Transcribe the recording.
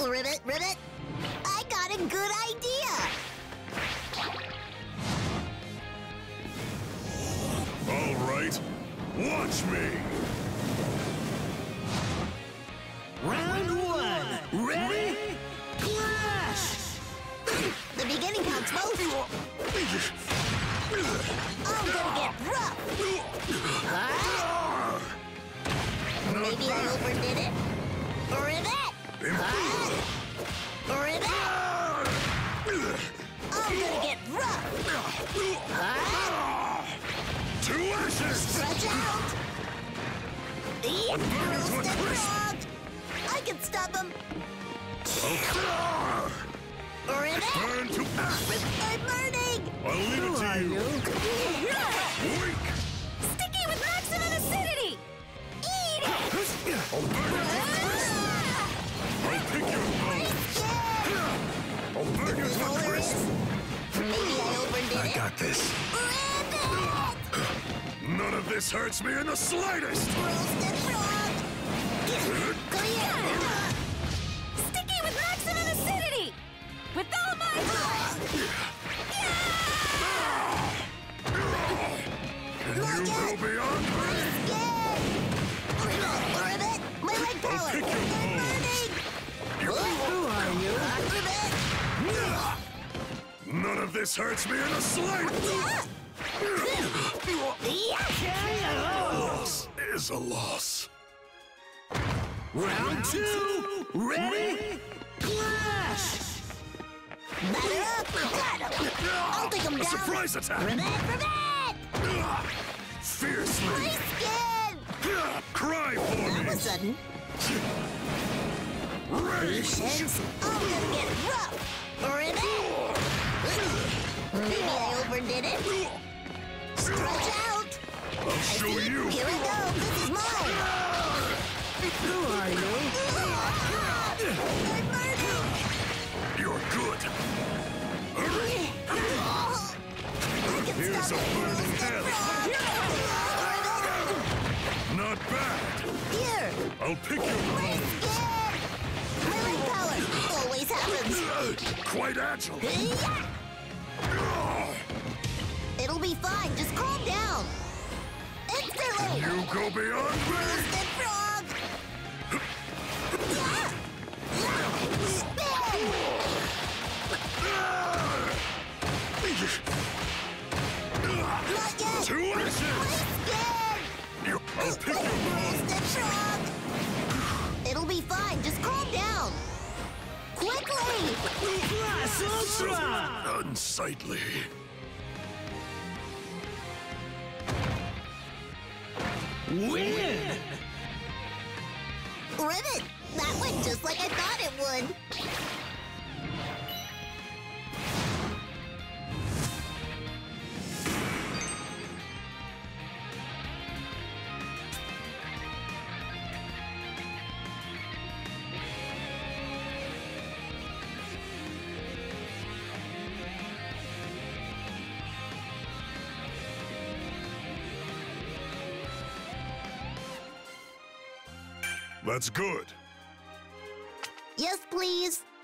Ribbit, Ribbit, I got a good idea! All right, watch me! Round one! Ready? Clash! The beginning counts most. I'm gonna get rough! Huh? Maybe I overdid it? Ribbit! Ribbit! I'm gonna get rough! To ashes! Stretch out! Roasted frog! I can stop him! Ribbit! Burn to ash! I'm burning! I'll leave it to you! Weak! Sticky with maximum acidity! Eat it! I'll burn you to crisp! I'll pick your bones! I'll burn you to crisp! Maybe I overdid I it. got this! Ribbit! None of this hurts me in the slightest! Roasted frog! Clear! Sticky with maximum acidity! With all my heart! Can you go beyond me? Ribbit! My leg power! I'll pick your I'm bones. burning! Who are you? Ribbit! None of this hurts me in the slightest! Loss is a loss. Round two! Ready? Clash! Batter up! Got him! I'll take him A down! surprise attack! Ribbit! Ribbit! Fiercely! My skin! Cry for All of a me! sudden, Rage! I'm gonna get rough! Ribbit! Maybe I overdid it? Stretch out! I'll show you! Here we go! This is mine! Who are you? I'm burning! You're good! Here's a burning hell! Not bad! Here! I'll pick your bones! My leg power always happens! Quite agile! It'll be fine, just calm down! Instantly! You go beyond me! Roasted frog! Spin! Not yet! To ashes! Skin! I'll pick your bones! Roasted frog! It'll be fine, just calm down! Quickly! Class Ultra! Unsightly! Win! Ribbit! That went just like I thought it would! That's good! Yes, please!